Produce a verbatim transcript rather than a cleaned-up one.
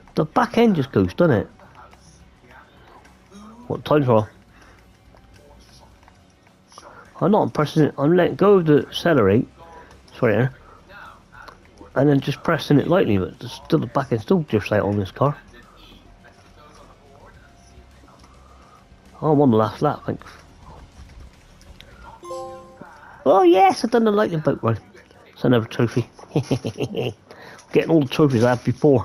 The back end just goes, doesn't it? What time trial? I'm not pressing it. I'm letting go of the accelerate. Sorry, and then just pressing it lightly, but still the back end still drifts out on this car. Oh, I'm on the last lap, thanks. Oh yes, I've done the lightning boat run. It's another trophy. Getting all the trophies I had before.